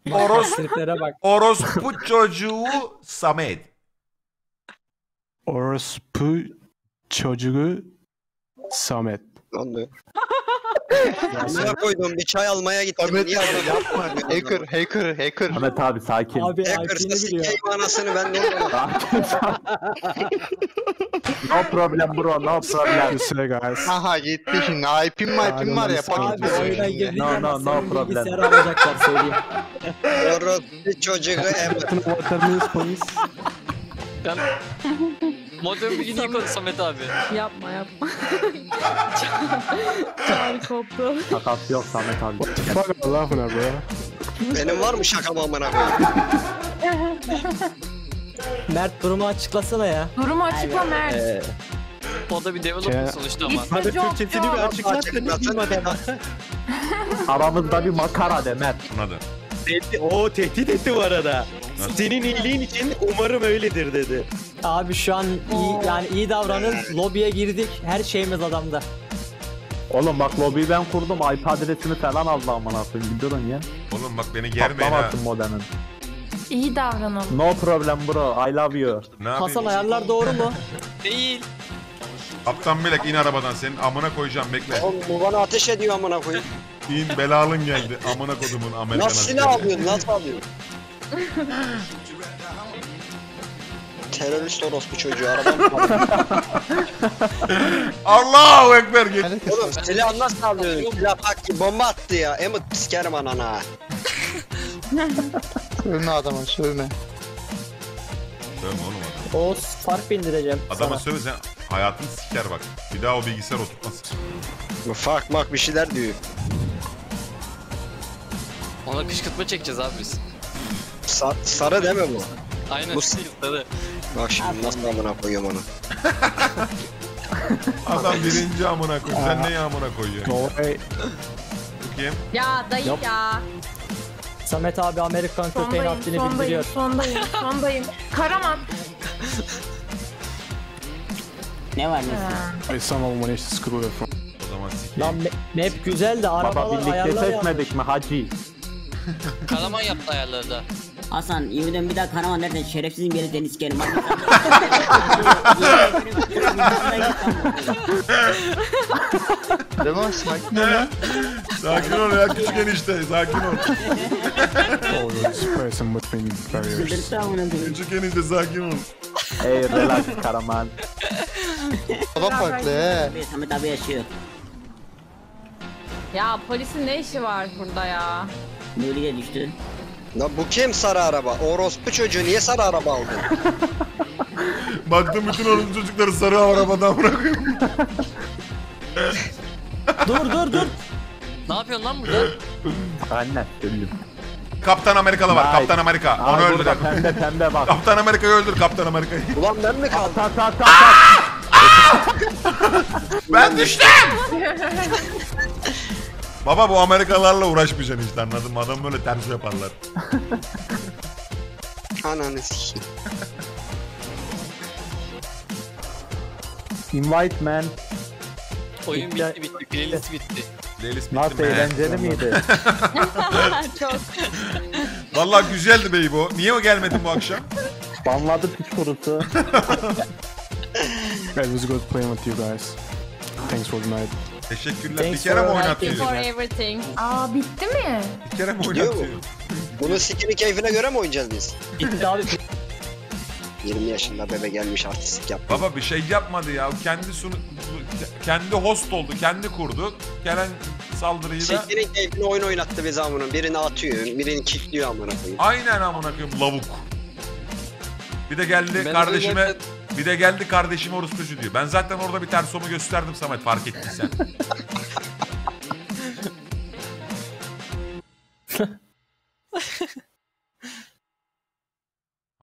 Triplere bak. Orospu çocuğu Samet. Orospu çocuğu Samet. Anlıyor. Amına koydum bir çay almaya gittim. Samet Niye abi yapma. Hacker. Ahmet abi sakin. Abi Hacker'sa IP'ni biliyor. sikeyim anasını ben ne olurum? No problem bro, no problem. Say guys. Aha gitti şimdi. IP'm var ya. Abi oyuna girdik No, ama no senin problem. bilgisayarı alacaklar söyleyeyim. Orospu çocuğu Emre. Water news please. Ben modern bilgini yıkadı Samet abi. Yapma. Çağrı koptu. Takas yok Samet abi. Fuck I'm laughing at bro. Benim var mı şakam amına koyayım? Mert durumu açıklasana ya. Durumu açıkla Mert. O da bir developer sonuçta ama. Hadi Türkçesini bir Açıklasın. Aramızda bir makara de Mert. Anladım. O tehdit etti bu arada. Nasıl? Senin iyiliğin için umarım öyledir dedi. Abi şu an iyi davranın. Lobiye girdik. Her şeyimiz adamda. Oğlum bak lobiyi ben kurdum. IP adresini falan aldı amına koyayım. Bir durun ya. Oğlum bak beni germeyin ha. Patlamasın modemin. İyi davranalım. No problem bro. I love you. Ne yapayım? Hasan ayarlar doğru mu? Değil. Kaptan Melek in arabadan, senin amına koyacağım, bekle. Oğlum bu bana ateş ediyor amına koyayım. İn, belalın geldi. Amına kodumun Amerikan Nasıl silah alıyorsun? Nasıl alıyorsun? Terörist orospu çocuğu araban mı? Allahu Ekber geç. Oğlum silah nasıl alıyorsun? Silah bak ki bomba attı ya. Emut sikerim anana. Sövme adama sövme. Sövme oğlum adam. O fark bindireceğim Adama sana. söyle, sen hayatını siker bak. Bir daha o bilgisayar oturtmaz. Fuck mak bir şeyler diyor. Ona kışkırtma çekeceğiz abi biz. Sarı değil mi bu? Aynen. Bu- Sarı. Bak şimdi nasıl amına koyuyorum onu. Adam birinci amına koy. Sen ne amına koyuyorsun? Go away. Bu kim? Ya dayı Yok. ya. Samet abi Amerikan köpeğin haddini bildiriyor. Sondayım. Karaman. Ne var Hey, someone managed to screw the phone. O zaman sikeyim. Lan map güzel de Baba arabalar birlikte ayarlar ya. seçmedik mi hacı? Karaman yaptı ayarları da. Hasan, yemin bir daha Karaman nereden şerefsizin gelip seni sikerim. Değil mi? Sakin ol lan. Sakin ol ya, küçük enişte. Sakin ol. Oh, you're just pressing between barriers. Küçük enişte sakin ol. Hey relax Karaman. O da farklı he. Samet abi yaşıyor. Ya polisin ne işi var burada ya? Nuriye düştü. Lan bu kim sarı araba? Orospu çocuğu niye sarı araba aldın? Baktım bütün onun çocukları sarı arabadan bırakıyorum. Dur. Ne yapıyorsun lan burada? Anne öldüm. Kaptan Amerikalı var. Vay. Kaptan Amerika. Onu Aa, öldür. burada pembe bak. Kaptan Amerika'yı öldür. Kaptan Amerika'yı. Ulan ben mi kaldım? Ta. Ben düştüm. Baba bu Amerikalılarla uğraşmayacaksın işte, anladın mı? Adam böyle ters yaparlar. Ananı sikeyim. Invite man. Oyun bitti. Playlist bitti. Playlist bitti Nasıl mi? eğlenceli miydi? Çok. Vallahi güzeldi Beybo. Niye o gelmedin bu akşam? Banladı piç kurusu. It was good playing with you guys. Thanks for the night. Teşekkürler. Thanks Bir kere mi for oynatıyor? For everything. Aa bitti mi? Bir kere mi Gidiyor mu? oynatıyor? Bunun sikini keyfine göre mi oynayacağız biz? Bitti abi. 20 yaşında bebe gelmiş artistlik yap. Baba bir şey yapmadı ya. Kendi host oldu. Kendi kurdu. Gelen saldırıyı da Sikinin keyfine oyun oynattı bize amına. Birini atıyor, birini kilitliyor amına koyayım. aynen amına koyayım lavuk. Bir de geldi Ben kardeşime de bir de geldi kardeşime orospucu diyor. Ben zaten orada bir tersomu gösterdim Samet, fark ettiysen.